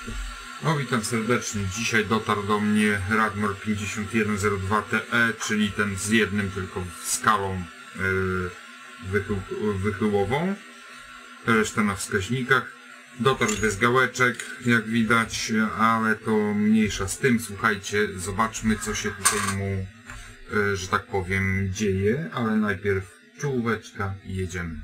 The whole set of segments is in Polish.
No, witam serdecznie. Dzisiaj dotarł do mnie Ragmor 5102TE, czyli ten z jednym tylko skalą wychyłową. Reszta na wskaźnikach. Dotarł bez gałeczek, jak widać, ale to mniejsza z tym. Słuchajcie, zobaczmy, co się tutaj mu, że tak powiem, dzieje, ale najpierw czołóweczka i jedziemy.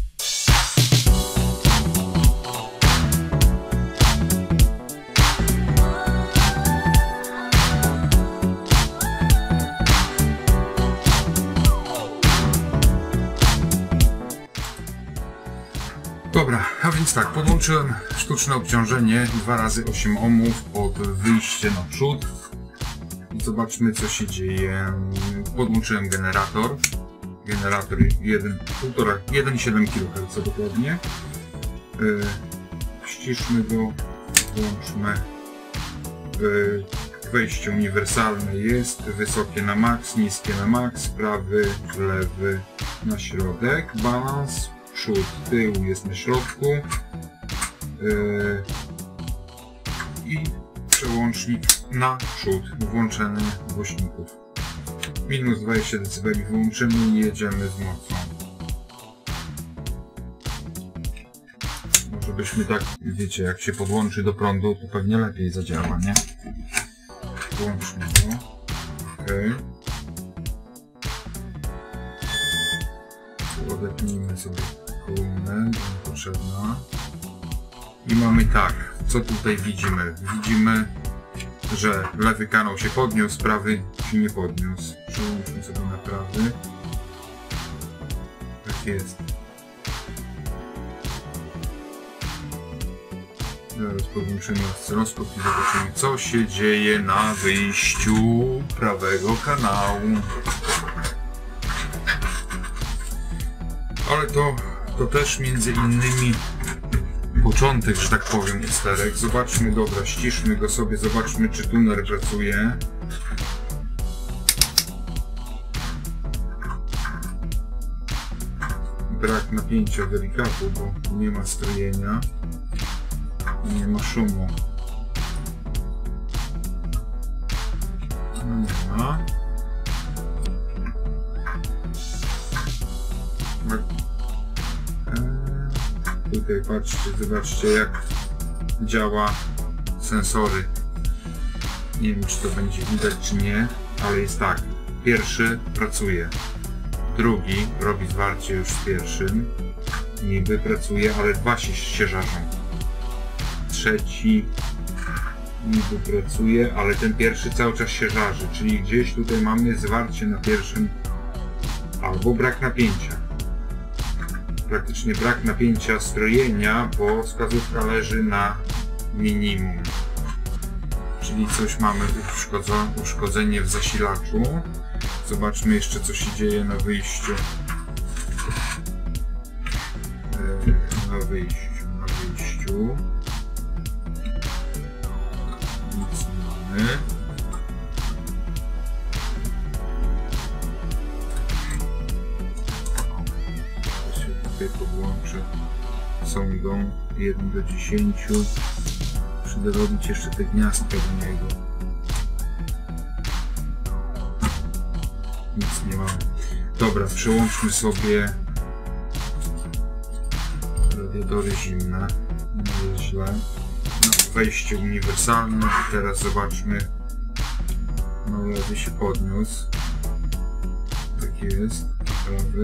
Dobra, a więc tak, podłączyłem sztuczne obciążenie 2 razy 8 ohmów pod wyjście na przód. Zobaczmy, co się dzieje. Podłączyłem generator. Generator 1,7 kHz dokładnie. Ściszmy go, włączmy. Wejście uniwersalne jest, wysokie na max, niskie na max, prawy, lewy na środek, balans. Przód, tył jest na środku i przełącznik na przód, włączenie głośników. Minus 20 dB wyłączymy i jedziemy z mocą. Może byśmy tak, wiecie, jak się podłączy do prądu, to pewnie lepiej zadziała, nie? Włączmy go. Okay. Odepnijmy sobie kolumnę, potrzebna. I mamy tak, co tutaj widzimy? Widzimy, że lewy kanał się podniósł, prawy się nie podniósł. Przełączmy sobie na prawy. Tak jest. Zaraz podłączymy oscyloskop i zobaczymy, co się dzieje na wyjściu prawego kanału. Ale to też między innymi początek, że tak powiem, usterek. Zobaczmy, dobra, ściszmy go sobie, zobaczmy, czy tuner pracuje. Brak napięcia delikatu, bo nie ma strojenia i nie ma szumu. No nie ma. Tutaj patrzcie, zobaczcie, jak działa sensory. Nie wiem, czy to będzie widać, czy nie, ale jest tak. Pierwszy pracuje, drugi robi zwarcie już z pierwszym, niby pracuje, ale dwa się żarzą. Trzeci niby pracuje, ale ten pierwszy cały czas się żarzy, czyli gdzieś tutaj mamy zwarcie na pierwszym albo brak napięcia. Praktycznie brak napięcia strojenia, bo wskazówka leży na minimum. Czyli coś mamy uszkodzenie w zasilaczu. Zobaczmy jeszcze, co się dzieje na wyjściu. Na wyjściu. Nic nie mamy. Podłączę sondą 1 do 10. Muszę dorobić jeszcze te gniazdka do niego. Nic nie mamy. Dobra, przełączmy sobie radiatory zimne. Nie jest źle. No, wejście uniwersalne. I teraz zobaczmy. No, lewy się podniósł. Tak jest. Prawy.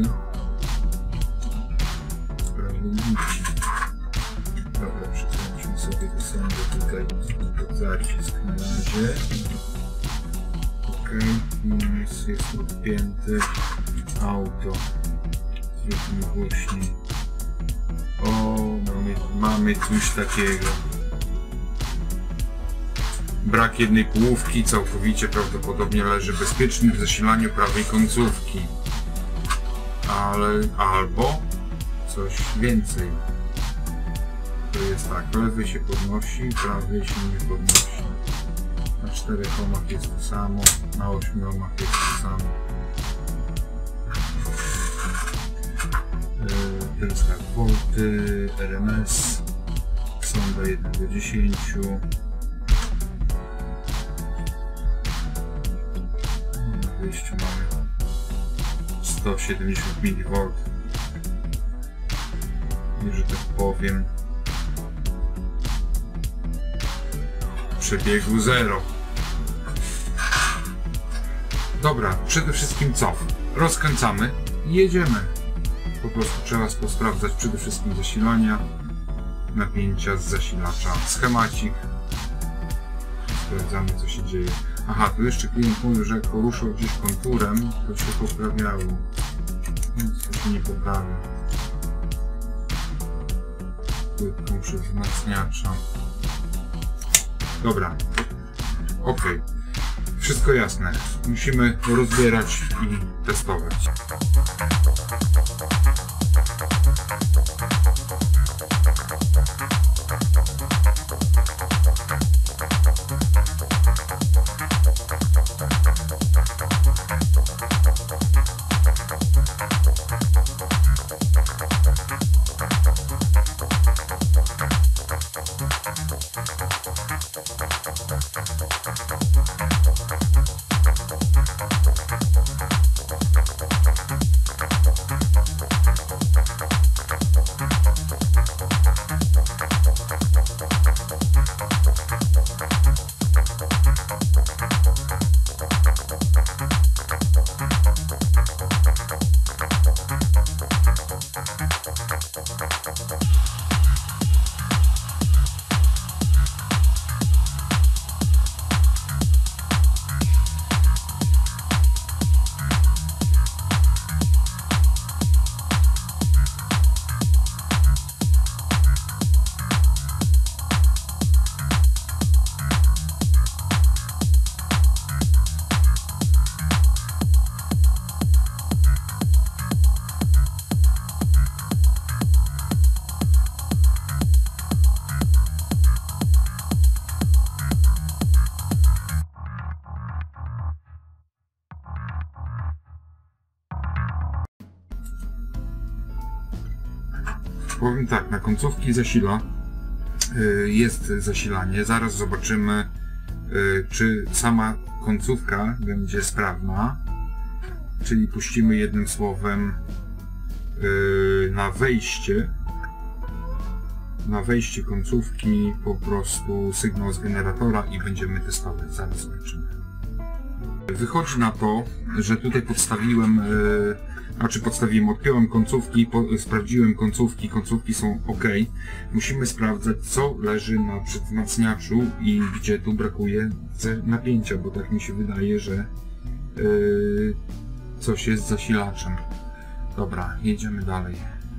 Dobra, przekręcimy sobie do sądu tutaj pod zacisk na razie. Ok, minus jest odpięty. Auto. Zróbmy głośniej. O, mamy coś takiego. Brak jednej połówki, całkowicie prawdopodobnie leży bezpiecznik w zasilaniu prawej końcówki. Albo coś więcej. To jest tak, lewy się podnosi, prawy się nie podnosi. Na 4 ohmach jest to samo, na 8 ohmach jest to samo. To jest tak, volty, RMS, sonda 1 do 10. Na wyjściu mamy 170 mV. I że tak powiem, przebiegu 0. Dobra, przede wszystkim co? Rozkręcamy i jedziemy. Po prostu trzeba posprawdzać przede wszystkim zasilania, napięcia z zasilacza, schemacik. Sprawdzamy, co się dzieje. Aha, tu jeszcze klient mówił, że jak poruszał gdzieś konturem, to się poprawiało. Nic to się nie poprawi. Płytką przez wzmacniacza. Dobra. Ok. Wszystko jasne. Musimy rozbierać i testować. Powiem tak, na końcówki zasila jest zasilanie. Zaraz zobaczymy, czy sama końcówka będzie sprawna. Czyli puścimy jednym słowem na wejście końcówki po prostu sygnał z generatora i będziemy testować. Zaraz zobaczymy. Wychodzi na to, że tutaj odpiąłem końcówki, sprawdziłem końcówki są ok. Musimy sprawdzać, co leży na przedwzmacniaczu i gdzie tu brakuje napięcia, bo tak mi się wydaje, że coś jest z zasilaczem. Dobra, jedziemy dalej.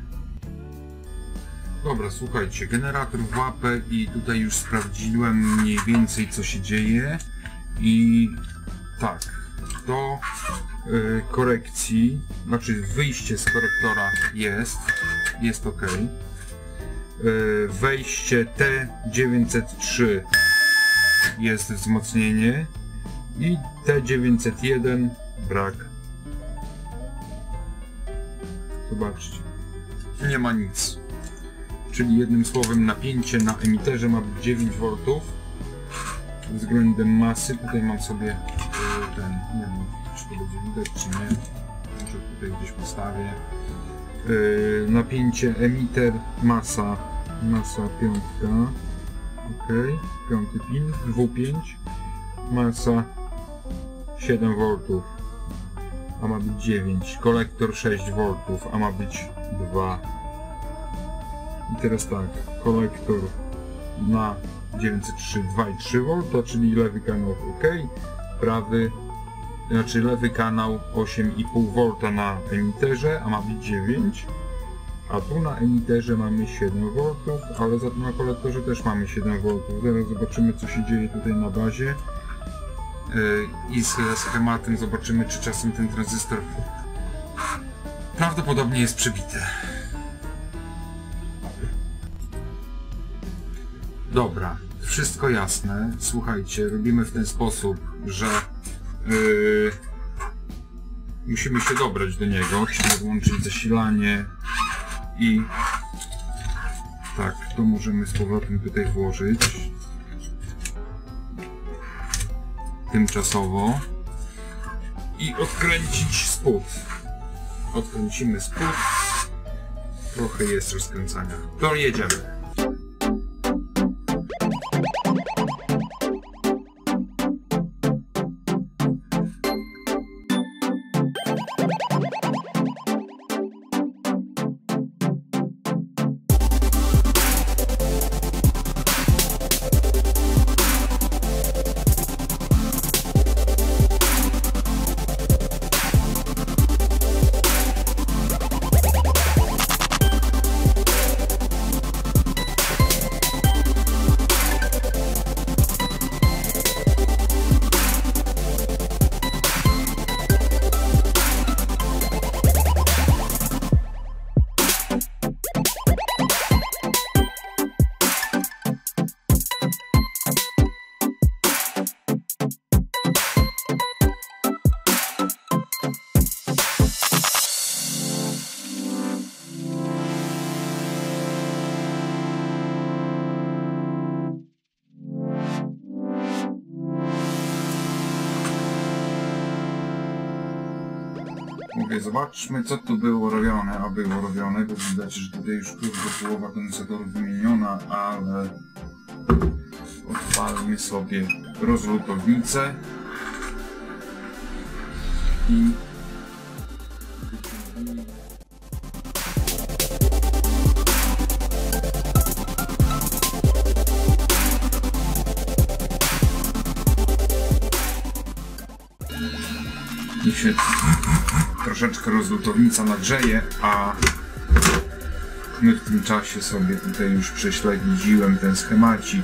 Dobra, słuchajcie, generator w łapę i tutaj już sprawdziłem mniej więcej, co się dzieje i tak, do korekcji, znaczy wyjście z korektora jest ok. Wejście T903 jest wzmocnienie i T901 brak. Zobaczcie, nie ma nic. Czyli jednym słowem napięcie na emiterze ma być 9 V względem masy. Tutaj mam sobie ten, nie wiem, czy to będzie widać, czy nie. Może tutaj gdzieś postawię. Napięcie emiter, masa 5. Ok, 5 pin, W5. Masa 7 V, a ma być 9. Kolektor 6 V, a ma być 2. I teraz tak, kolektor na 903 2,3 V, czyli lewy kanał ok, prawy, znaczy lewy kanał 8,5 V na emiterze, a ma być 9, a tu na emiterze mamy 7 V, ale za to na kolektorze też mamy 7 V. Zaraz zobaczymy, co się dzieje tutaj na bazie i z schematem zobaczymy, czy czasem ten tranzystor prawdopodobnie jest przebity. Dobra, wszystko jasne. Słuchajcie, robimy w ten sposób, że musimy się dobrać do niego, czyli włączyć zasilanie i Tak, to możemy z powrotem tutaj włożyć. Tymczasowo. I odkręcić spód. Odkręcimy spód. Trochę jest rozkręcania. To jedziemy. Zobaczmy, co tu było robione, a było robione, bo widać, że tutaj już połowa kondensatorów wymieniona, ale odpalmy sobie rozlutownicę i się troszeczkę rozlutownica nagrzeje, a my w tym czasie sobie tutaj już prześledziłem ten schemacik.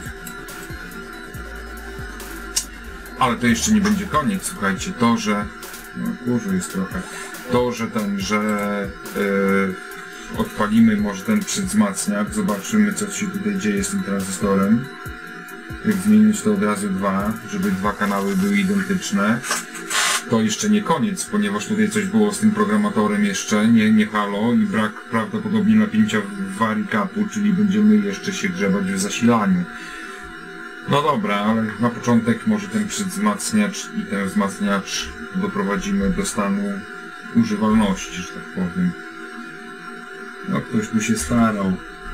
Ale to jeszcze nie będzie koniec, słuchajcie, to, że kurzu jest trochę, to, że odpalimy może ten przedwzmacniak, zobaczymy, co się tutaj dzieje z tym tranzystorem. Jak zmienić to od razu 2, żeby 2 kanały były identyczne. To jeszcze nie koniec, ponieważ tutaj coś było z tym programatorem jeszcze, nie halo i brak prawdopodobnie napięcia w waricapu, czyli będziemy jeszcze się grzebać w zasilaniu. No dobra, ale na początek może ten przedwzmacniacz i ten wzmacniacz doprowadzimy do stanu używalności, że tak powiem. No ktoś tu się starał.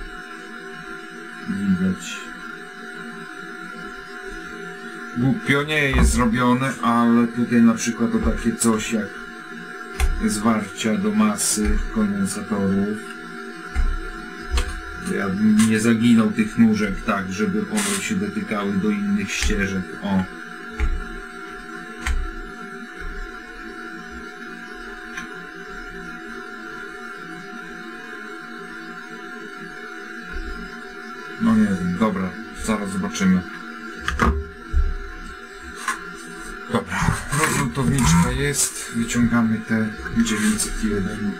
Widać. Głupio nie jest zrobione, ale tutaj na przykład to takie coś jak zwarcia do masy kondensatorów. Ja bym nie zaginął tych nóżek tak, żeby one się dotykały do innych ścieżek. O. No nie wiem, dobra, zaraz zobaczymy. Dobra, rozlutowniczka jest, wyciągamy te 901.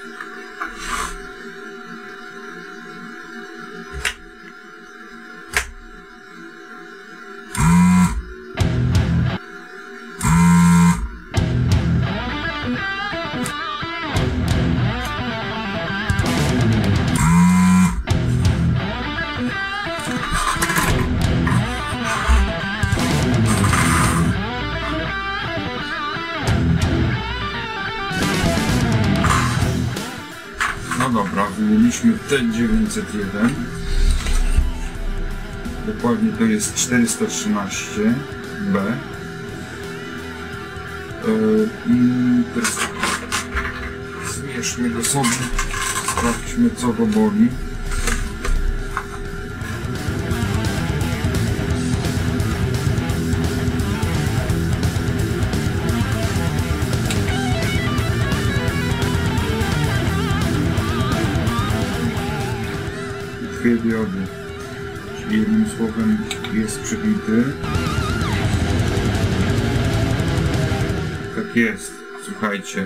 Dobra, wymieniliśmy T901. Dokładnie to jest 413B. I teraz zmierzmy go sobie, sprawdźmy, co go boli. Dwie diody, czyli jednym słowem jest przybity. Tak jest, słuchajcie,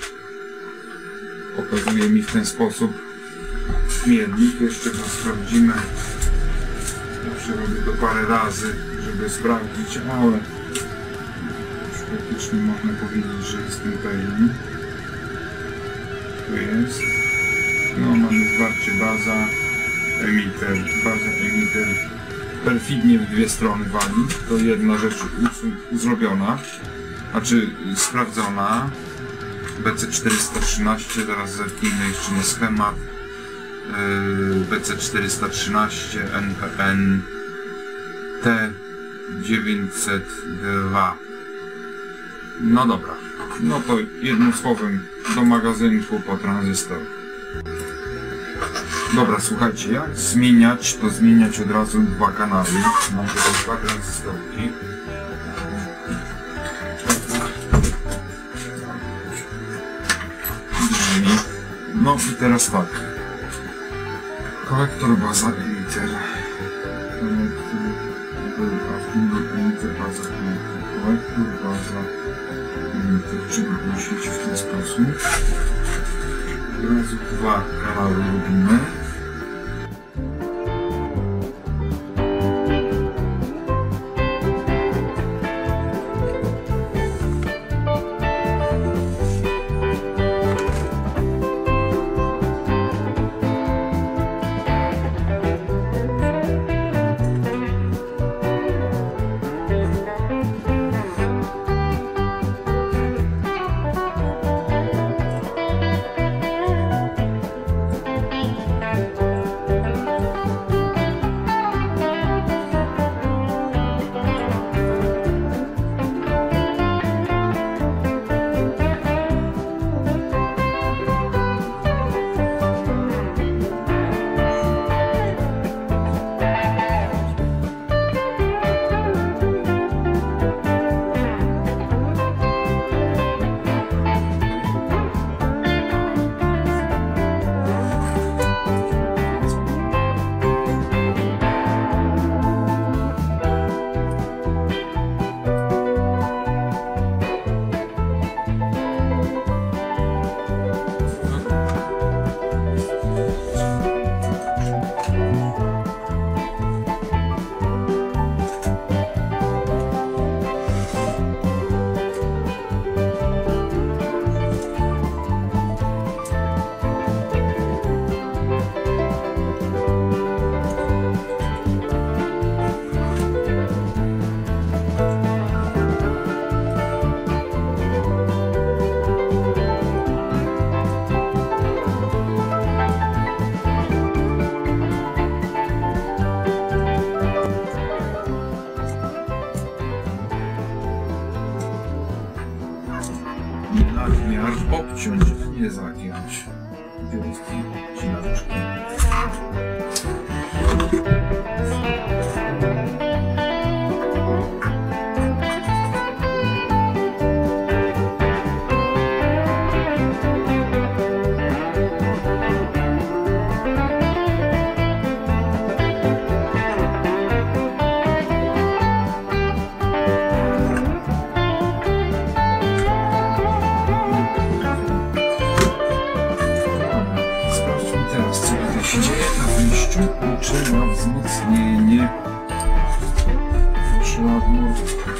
pokazuje mi w ten sposób miernik, jeszcze go sprawdzimy. Zawsze robię to parę razy, żeby sprawdzić, ale już praktycznie można powiedzieć, że jestem pewien. Tu jest. No, mamy zwarcie baza. emiter, baza emiter perfidnie w dwie strony wali. To jedna rzecz zrobiona, znaczy sprawdzona. BC413, zaraz zerknijmy jeszcze na schemat. BC413 NPN T902. No dobra, no to jednym słowem do magazynku po tranzystor. Dobra, słuchajcie, jak zmieniać, to zmieniać od razu dwa kanały. Mam tutaj dwa tranzystorki. No i teraz tak. Kolektor, baza, emiter. Emiter, baza, kolektor, baza, emiter. Czyli myślicie w ten sposób. Od razu dwa kanały robimy. Nadmiar obciąć, nie zagiąć. Wielkie cinaczki. Co się dzieje na wyjściu? Liczę na wzmocnienie szlagmu.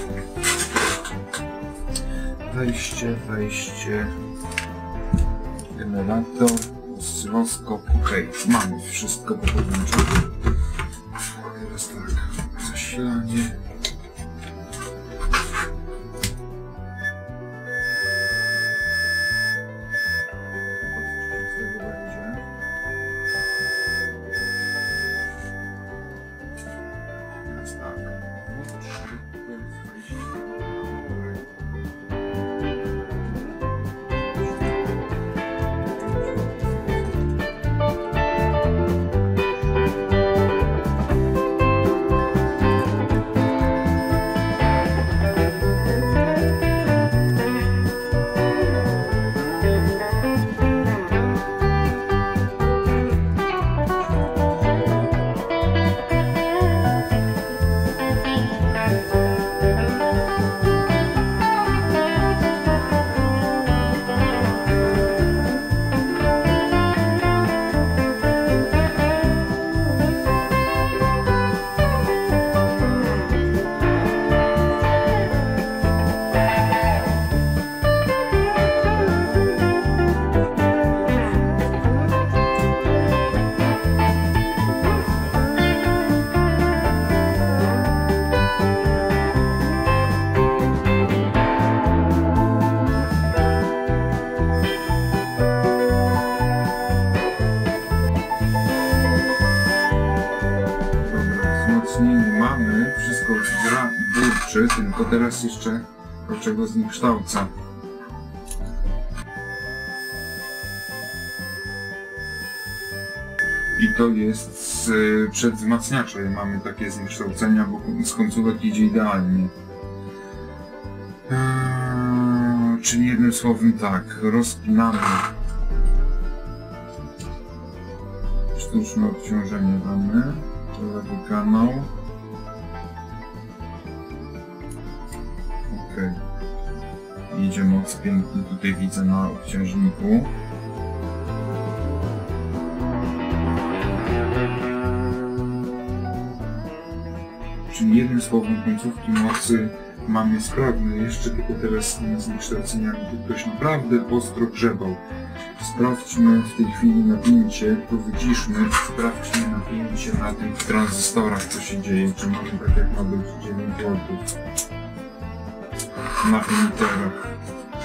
Wejście, generator, oscyloskop, ok, mamy wszystko podłączone. Teraz tak, zasilanie. Czyli mamy wszystko burczy, tylko teraz jeszcze czego zniekształca. I to jest przed wzmacniaczem mamy takie zniekształcenia, bo z końcówek idzie idealnie. Czyli jednym słowem tak, rozpinamy. Sztuczne obciążenie damy, lewy kanał. Ok. Idzie moc pięknie, tutaj widzę na obciążniku. Czyli jednym słowem końcówki mocy mamy sprawne, jeszcze tylko teraz z tymi zniekształceniami tu ktoś naprawdę ostro grzebał. Sprawdźmy w tej chwili napięcie, to wyciszmy, sprawdźmy napięcie na tych tranzystorach, co się dzieje, czy mamy tak jak ma być 9 V na emiterach.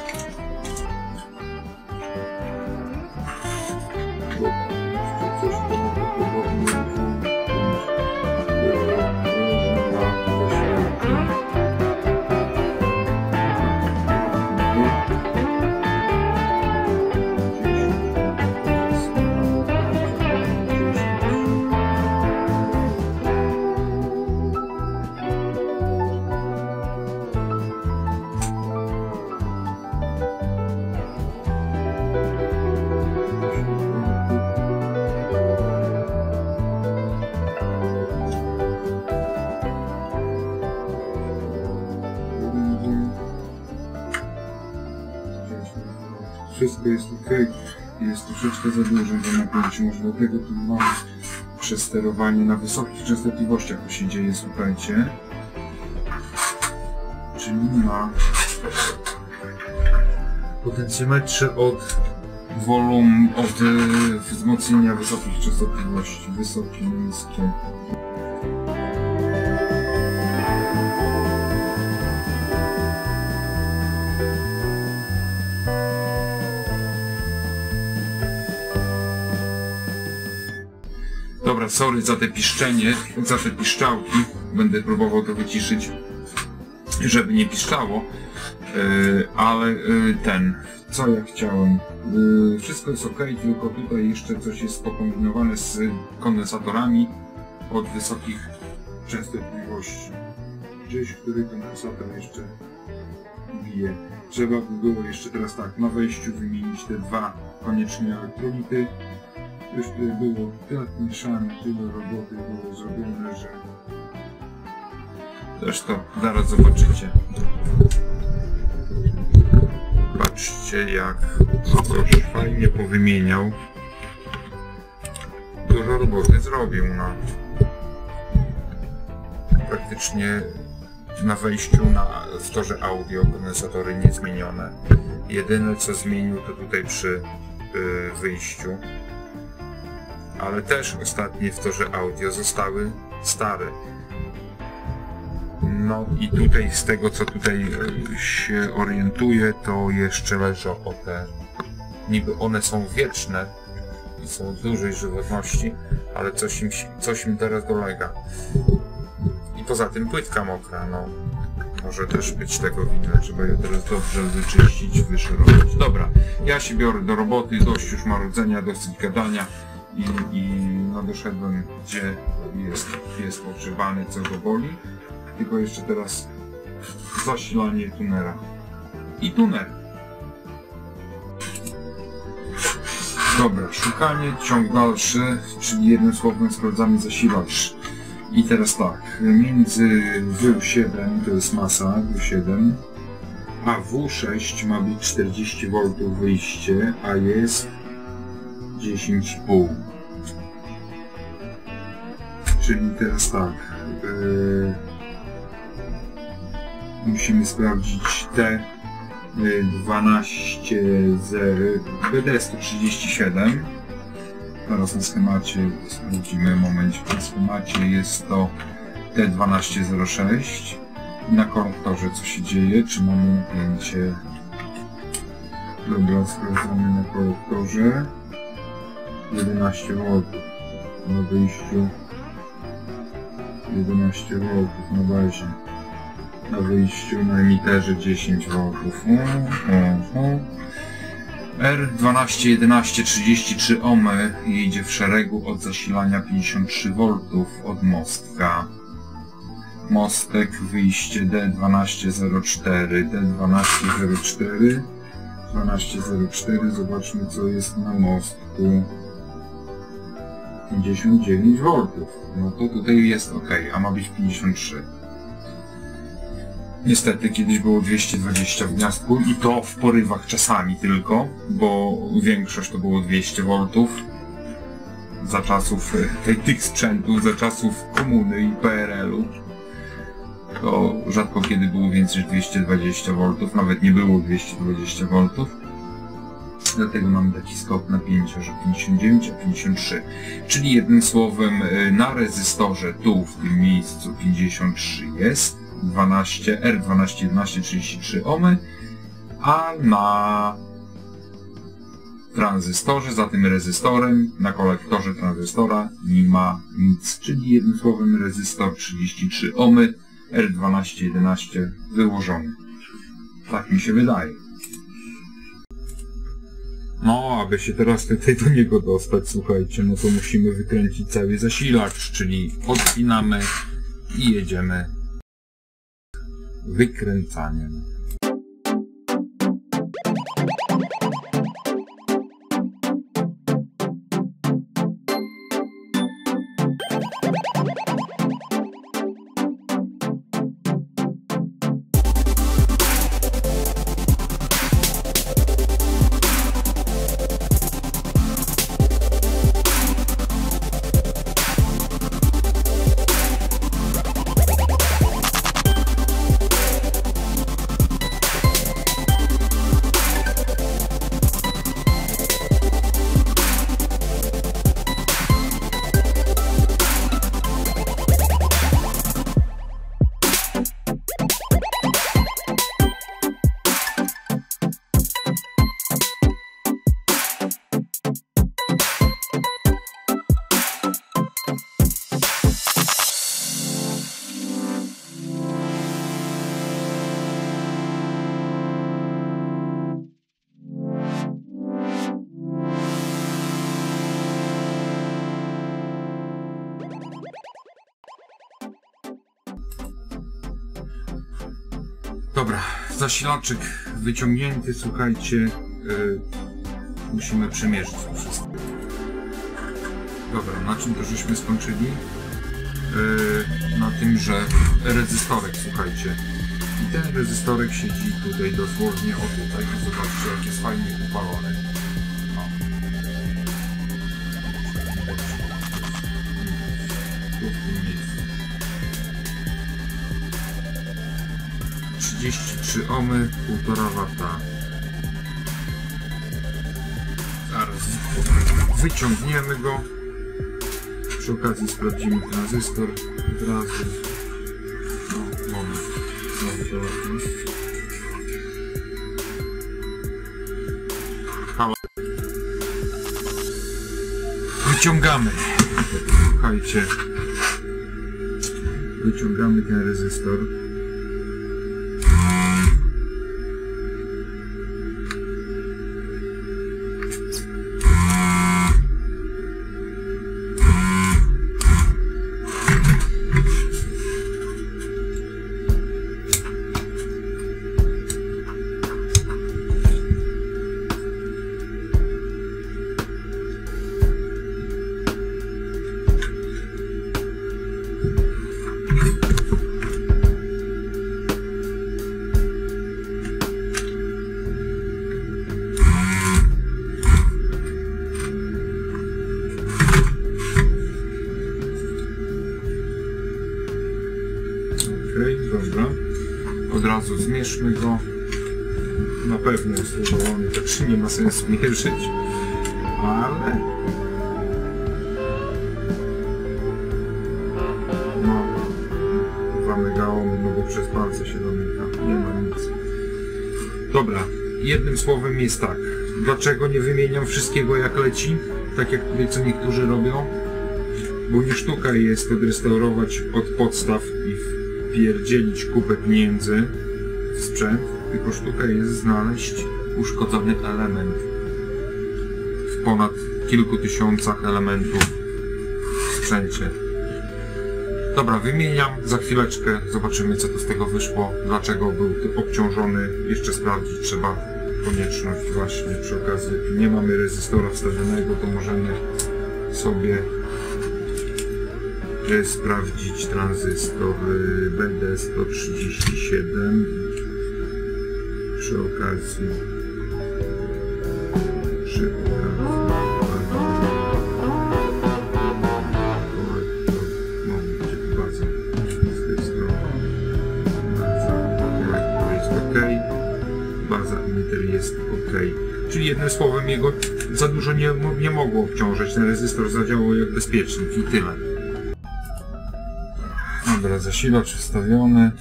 Wszystko jest ok, jest troszeczkę za dużo do napięcia, może dlatego tu mamy przesterowanie na wysokich częstotliwościach, to się dzieje, słuchajcie. Czyli ma potencjometrze od wzmocnienia wysokich częstotliwości, wysokie, niskie. Dobra, sorry za te piszczenie, za te piszczałki. Będę próbował to wyciszyć, żeby nie piszczało. Ale co ja chciałem. Wszystko jest ok, tylko tutaj jeszcze coś jest pokombinowane z kondensatorami od wysokich częstotliwości. Gdzieś, który kondensator jeszcze bije. Trzeba by było jeszcze teraz tak, na wejściu wymienić te dwa koniecznie elektrolity. Już tutaj było tyle mieszane, tyle roboty było zrobione, że zresztą zaraz zobaczycie. Patrzcie, jak ktoś fajnie powymieniał. Dużo roboty zrobił, no. Praktycznie na wejściu w torze audio kondensatory niezmienione. Jedyne co zmienił to tutaj przy wyjściu. Ale też ostatnie w torze audio zostały stare. No i tutaj z tego co tutaj się orientuję, to jeszcze leżą te, niby one są wieczne i są dużej żywotności, ale coś im teraz dolega. I poza tym płytka mokra, no może też być tego winne, trzeba je teraz dobrze wyczyścić, wyszerować. Dobra, ja się biorę do roboty, dość już marudzenia, dosyć gadania. No doszedłem, gdzie jest pogrzebany, co go boli. Tylko jeszcze teraz zasilanie tunera. I tuner. Dobra, szukanie, ciąg dalszy, czyli jednym słowem sprawdzamy zasilacz. I teraz tak, między W7, to jest masa W7, a W6 ma być 40 V wyjście, a jest 10,5. Czyli teraz tak, musimy sprawdzić te 12.0 BD137. Teraz na schemacie sprawdzimy, momencik, na schemacie jest to T1206. I na konektorze co się dzieje, czy mamy napięcie. Dobra, sprawdzamy na konektorze 11 V na wyjściu. 11 V na bazie. Na wyjściu na emiterze 10 V. R121133 ohmy jedzie w szeregu od zasilania 53 V od mostka. Mostek, wyjście D1204, D1204, 1204, zobaczmy co jest na mostku. 59 V. No to tutaj jest ok, a ma być 53. Niestety kiedyś było 220 w gniazdku i to w porywach czasami tylko, bo większość to było 200 V. Za czasów tych sprzętów, za czasów komuny i PRL-u. To rzadko kiedy było więcej niż 220 V, nawet nie było 220 V. Dlatego mamy taki skok napięcia, że 59 a 53. Czyli jednym słowem na rezystorze tu w tym miejscu 53 jest R121133 ohmy, a na tranzystorze, za tym rezystorem, na kolektorze tranzystora nie ma nic. Czyli jednym słowem rezystor 33 ohmy, R1211 wyłożony. Tak mi się wydaje. No, aby się teraz tutaj do niego dostać, słuchajcie, no to musimy wykręcić cały zasilacz, czyli odpinamy i jedziemy wykręcaniem. Dobra, zasilaczek wyciągnięty, słuchajcie, musimy przemierzyć to wszystko. Dobra, na czym to żeśmy skończyli? Na tym, że rezystorek, słuchajcie. I ten rezystorek siedzi tutaj dosłownie o tutaj. Zobaczcie, jak jest fajnie upalony. O. Tu w tym miejscu. 33 ohmy, 1,5 W. Zaraz wyciągniemy go. Przy okazji sprawdzimy tranzystor od razu. No, moment. Znowu się ładnie. Halo. Wyciągamy. Słuchajcie. Wyciągamy ten rezystor. Dobra, od razu zmierzmy go. Na pewno jest używany, także nie ma sensu mierzyć, ale no 2 megaohmy, no bo przez palce się domyka, nie ma nic. Dobra, jednym słowem jest tak, dlaczego nie wymieniam wszystkiego jak leci, tak jak tutaj co niektórzy robią? Bo nie sztuka jest odrestaurować od podstaw i wpierdzielić kupę pieniędzy w sprzęt, tylko sztuka jest znaleźć uszkodzony element w ponad kilku tysiącach elementów w sprzęcie. Dobra, wymieniam, za chwileczkę zobaczymy, co to z tego wyszło, dlaczego był obciążony. Jeszcze sprawdzić trzeba konieczność właśnie przy okazji. Nie mamy rezystora wstawionego, to możemy sobie sprawdzić tranzystor BD137 przy okazji. Baza emitter jest ok. Czyli jednym słowem jego za dużo nie mogło obciążać. Ten rezystor zadziałał jak bezpiecznik i tyle. Dobra, zasilacz wstawiony.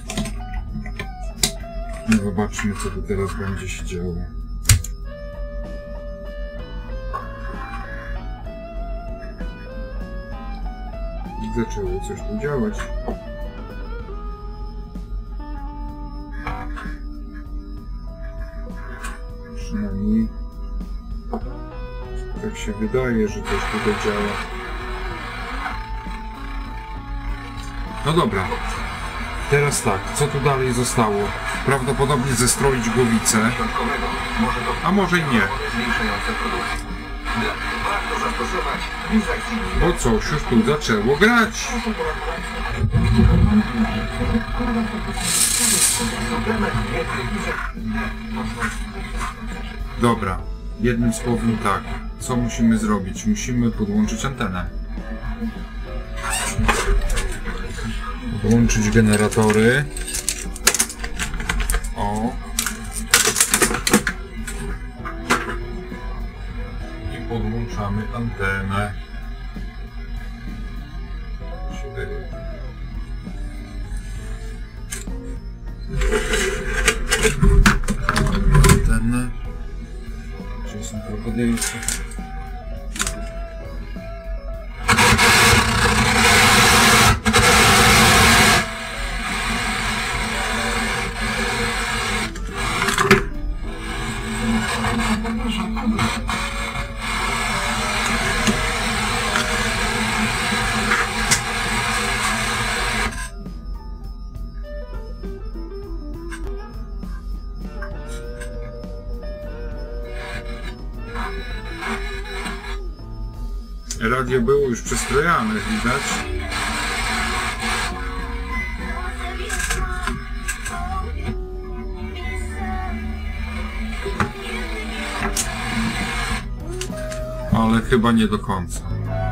Zobaczmy, co tu teraz będzie się działo. I zaczęło coś tu działać. Przynajmniej tak się wydaje, że coś tutaj działa. No dobra, teraz tak, co tu dalej zostało? Prawdopodobnie zestroić głowicę, a może i nie. Bo coś już tu zaczęło grać. Dobra, jednym słowem tak, co musimy zrobić? Musimy podłączyć antenę. Podłączyć generatory. O. I podłączamy antenę. Antenę. Gdzie są krokodylki? Radio było już przestrojane, widać. Ale chyba nie do końca.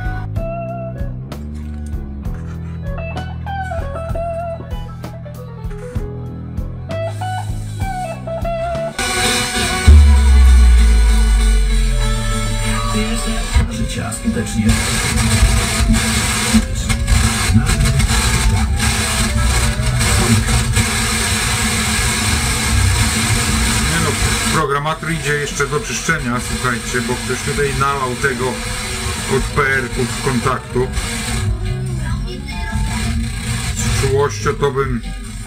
Życia skutecznie. Nie no, programator idzie jeszcze do czyszczenia, słuchajcie, bo ktoś tutaj nalał tego od PR-ków kontaktu. Z czułością to bym...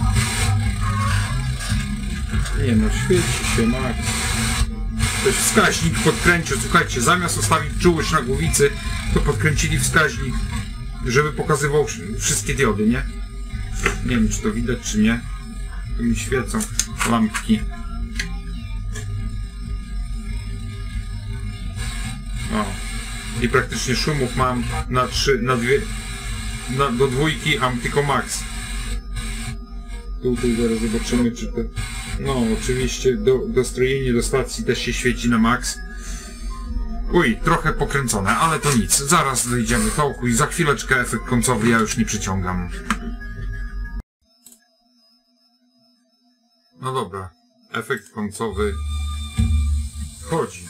Nie no, świeci się, Max. Ktoś wskaźnik podkręcił, słuchajcie, zamiast ustawić czułość na głowicy, to podkręcili wskaźnik, żeby pokazywał wszystkie diody, nie? Nie wiem, czy to widać, czy nie. Tu mi świecą lampki. O. I praktycznie szumów mam na 3, na 2, do 2 tylko max. Tutaj zaraz zobaczymy, czy to... No, oczywiście dostrojenie do stacji też się świeci na max. Uj, trochę pokręcone, ale to nic. Zaraz dojdziemy toku i za chwileczkę efekt końcowy ja już nie przyciągam. No dobra, efekt końcowy chodzi.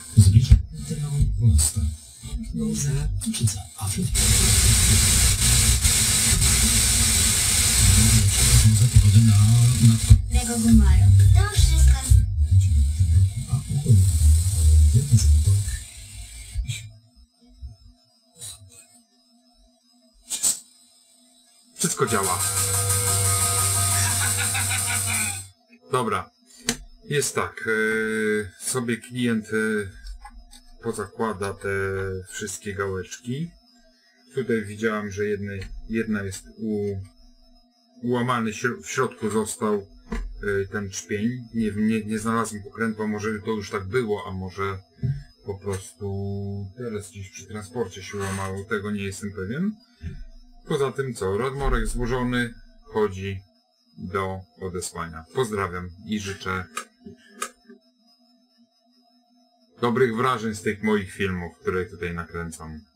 Tego gumaru. To wszystko. Wszystko działa. Dobra. Jest tak. Sobie klient pozakłada te wszystkie gałeczki. Tutaj widziałem, że jedna jest ułamany, w środku został ten czpień. Nie znalazłem pokrętła, może to już tak było, a może po prostu teraz gdzieś przy transporcie się łamało, tego nie jestem pewien. Poza tym co, radmorek złożony, chodzi do odesłania. Pozdrawiam i życzę dobrych wrażeń z tych moich filmów, które tutaj nakręcam.